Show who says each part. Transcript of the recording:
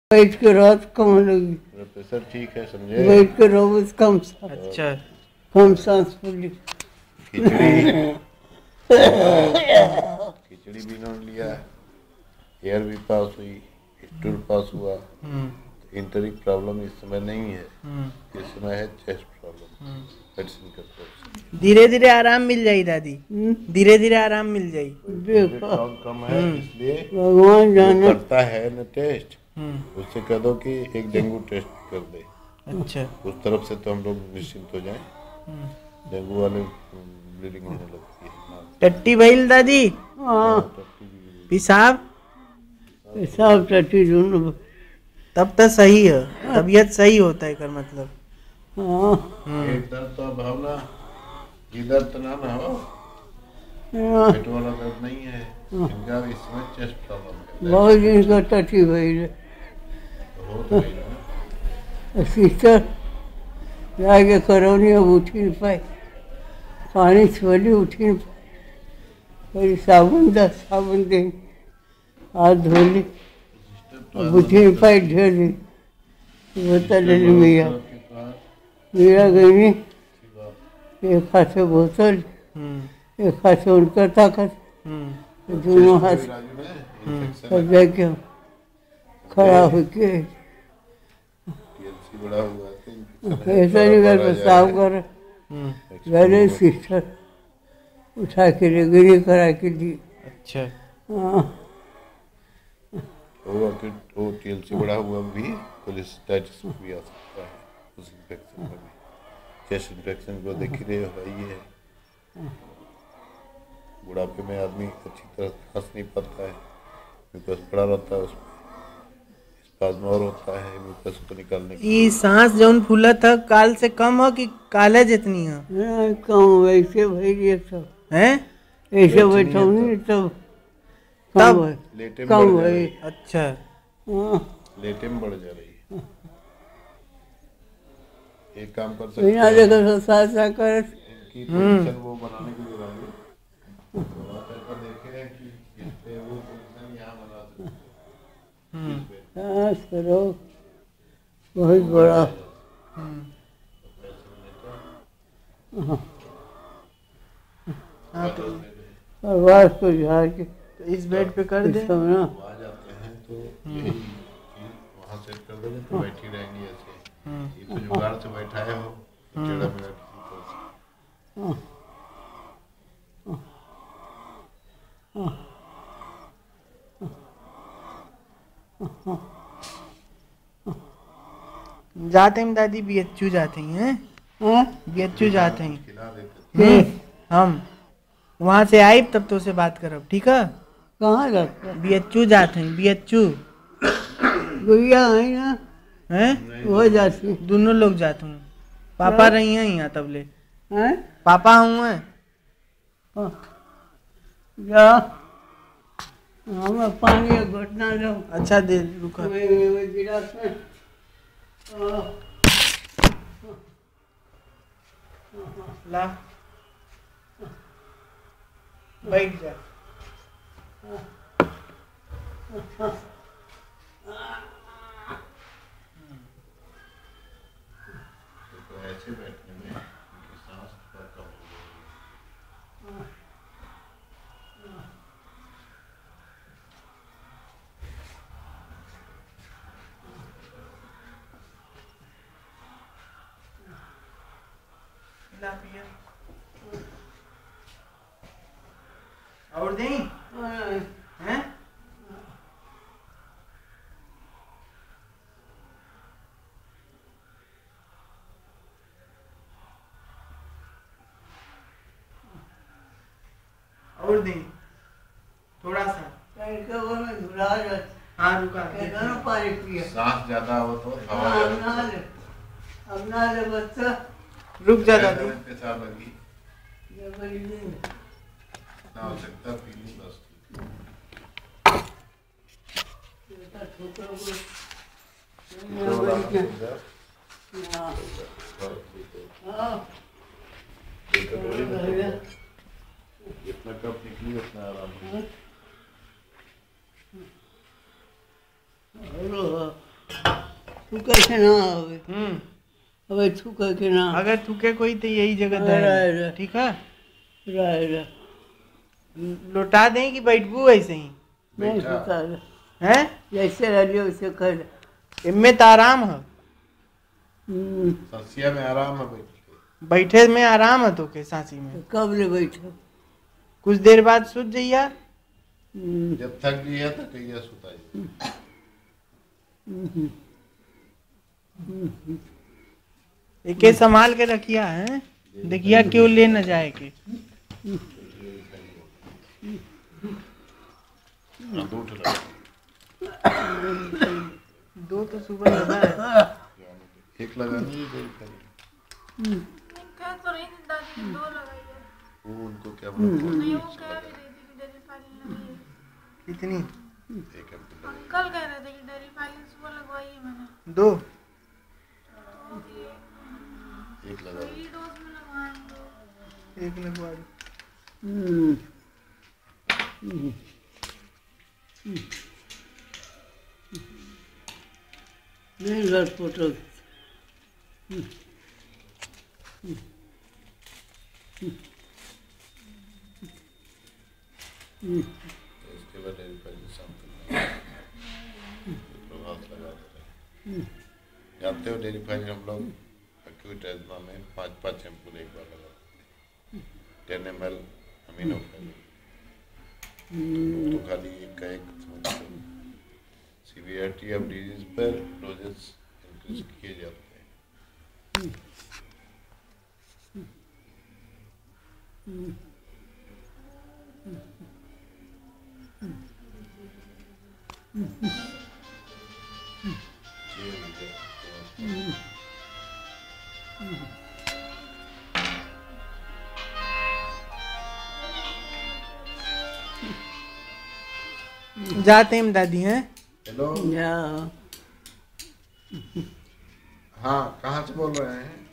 Speaker 1: बैठ के रात कम लगी,
Speaker 2: प्रेशर ठीक है समझे।
Speaker 1: बैठ के रहो बस कम सांस,
Speaker 3: अच्छा
Speaker 1: कम सांस फूली।
Speaker 2: खिचड़ी भी इन्होंने लिया, एयर भी पास हुई, स्टूल पास हुआ। इंटरिक प्रॉब्लम इस समय नहीं है, इस समय है चेस्ट प्रॉब्लम, मेडिसिन का कोर्स।
Speaker 3: धीरे धीरे आराम मिल जाई दादी, धीरे धीरे आराम मिल जाई।
Speaker 1: देखो
Speaker 2: कम है इसलिए
Speaker 1: भगवान
Speaker 2: जो
Speaker 1: जाने।
Speaker 2: करता है न टेस्ट, उससे कह दो कि एक डेंगू टेस्ट कर दे।
Speaker 3: अच्छा
Speaker 2: उस तरफ से तो हम लोग निश्चिंत हो जाएं। डेंगू वाले ब्लीडिंग होने लगती है।
Speaker 3: टट्टी भइल दादी,
Speaker 1: हाँ
Speaker 3: पेशाब,
Speaker 1: पेशाब टट्टी दोनों।
Speaker 3: तब तो सही है, तबीयत सही होता है कर मतलब।
Speaker 1: हाँ
Speaker 2: पेट दर्द तो भावना ये दर्द तो ना हो,
Speaker 1: हाँ,
Speaker 2: पेट वाला दर्द नहीं है, इनका भी इसमें चेस्ट प्रॉब्लम है।
Speaker 1: बहुत दिन का टट्टी भइल है।
Speaker 2: हो तो नहीं ना।
Speaker 1: सिस्टर जाके करौनी, अब उठी न पाई, पानी छोड़ी उठी न पाई, फिर साबुन दे हाथ धोली, अब उठी न पाई, ढेर दी बोतल ले ली भैया। मेरा गई एक हाथ से बोतल, एक हाथ से उनका ताकत, दोनों हाथ सब जाके खड़ा होके
Speaker 2: बड़ा हुआ
Speaker 1: ऐसा नहीं घर पर साफ कर गए। सिस्टर उठा के रेगड़ी करा के दी।
Speaker 3: अच्छा
Speaker 1: हाँ
Speaker 2: वो टीएलसी बड़ा हुआ भी कोलेस्टाइटिस भी आ सकता है उस इन्फेक्शन में भी। चेस्ट इन्फेक्शन को देख ही रहे हो भाई, ये बुढ़ापे में आदमी अच्छी तरह खांस नहीं पाता है, म्यूकस पड़ा रहता है उसमें, स्पाज्म और होता है म्यूकस को निकालने के
Speaker 3: ये सांस जौन फूला था काल से कम हो कि काले जितनी है
Speaker 1: हाँ, कम वैसे भाई सब
Speaker 3: हैं?
Speaker 1: ऐसे बैठा नहीं तब
Speaker 3: तब
Speaker 2: लेटे में
Speaker 1: कम
Speaker 2: बढ़ जा
Speaker 1: भाई।
Speaker 2: रही,
Speaker 3: अच्छा
Speaker 1: हाँ
Speaker 2: लेटे में बढ़ जा रही है। एक काम कर सकते
Speaker 1: बिना
Speaker 2: हैं,
Speaker 1: देखो साथ कर
Speaker 2: इनकी पोजीशन वो बनाने के लिए लाइए, थोड़ा सा देखें कि इस पे वो पोजीशन यहाँ बना सकते हैं।
Speaker 1: सांस करो बहुत बड़ा।
Speaker 3: हाँ तो
Speaker 1: आवाज को झाड़ के
Speaker 3: इस बेड पे कर दे।
Speaker 1: सब ना
Speaker 2: आ जाते हैं तो यही चीज वहाँ सेट कर दोगे तो बैठी रहेंगी ऐसे। ये तो जुगाड़ से बैठाए हो, टेढ़ा मेढ़ा किसी तरह से।
Speaker 3: जाते हैं दादी, बीएचयू जाते हैं,
Speaker 1: हाँ
Speaker 3: बीएचयू जाते हैं।
Speaker 2: खिला देते
Speaker 3: हम वहाँ से आई तब तो से बात करब, ठीक है?
Speaker 1: कहाँ जाता
Speaker 3: बीएचयू जाते हैं, बीएचयू
Speaker 1: गुड़िया है ना,
Speaker 3: हैं?
Speaker 1: वो जाती
Speaker 3: दोनों लोग जाते हैं। पापा रही हैं यहाँ तब ले,
Speaker 1: है।
Speaker 3: पापा हूँ हैं।
Speaker 1: जा हमें पानी का घुटना लो।
Speaker 3: अच्छा दे रुका।
Speaker 1: मैं गिलास में
Speaker 3: ला बैठ जा।
Speaker 2: तो ऐसे बैठने में उनकी सांस थोड़ा कम हो जाएगी।
Speaker 3: ला पिया और दें हैं? और दें थोड़ा सा। हाँ रुका
Speaker 1: पानी पिया।
Speaker 2: सांस ज्यादा हो तो हवा
Speaker 1: अब ना ले बच्चा
Speaker 3: रुक जा दादी।
Speaker 2: पेशाब लगी ना आवश्यकता पीनी बस। जितना कप निकली उतना आराम।
Speaker 1: थूके के ना आवे अबे थूके के ना
Speaker 3: अगर थूके कोई तो यही जगह
Speaker 1: रह,
Speaker 3: दे
Speaker 1: रह।
Speaker 3: ठीक है।
Speaker 1: रह
Speaker 3: लौटा दें कि बैठबू ऐसे ही
Speaker 1: नहीं
Speaker 2: बैठा।
Speaker 1: होता रह।
Speaker 3: हैं?
Speaker 1: जैसे रहिए वैसे कर
Speaker 3: इनमें तो आराम है,
Speaker 2: ससिया में आराम है बैठ के।
Speaker 3: बैठे में आराम है तो के सांसी में।
Speaker 1: कब ले बैठो
Speaker 3: कुछ देर बाद सूझ जाइया।
Speaker 2: जब थक गया तो कहिया सुता है।
Speaker 3: एके संभाल के रखिया है, देखिया क्यों ले न जाए के।
Speaker 2: दूठ लगा।
Speaker 3: दो तो सुबह लगा है।
Speaker 2: एक लगानी है डेरी फाइल।
Speaker 4: कह तो रही थी दादी कि 2 लगाई है।
Speaker 2: वो उनको क्या
Speaker 4: नहीं वो कह भी रही थी कि डेरी फाइलिंग लगी है।
Speaker 3: कितनी?
Speaker 2: एक एम्पल लगा।
Speaker 4: अंकल कह रहे थे कि डेरी फाइलिंग सुबह लगवाई है मैंने।
Speaker 3: 2
Speaker 2: एक लगा।
Speaker 4: पहली डोज में लगवाएंगे।
Speaker 3: एक लगवा दो।
Speaker 1: नहीं घर फोटो
Speaker 2: इसके बाद डेरी फाइल शाम तक प्रभाव लगा देते हैं। जानते हो डेरी फाइल हम लोग एक्यूट एज्मा में 5-5 एम्पुल एक बार लगाते हैं। 10 ml अमीनोफेलिन तो खाली एक का एक समझते सीवियरिटी ऑफ डिजीज पर डोजेस इंक्रीज किए जाते हैं।
Speaker 3: जाते हैं दादी हैं।
Speaker 2: हेलो,
Speaker 1: जाओ
Speaker 2: हाँ कहाँ से बोल रहे हैं?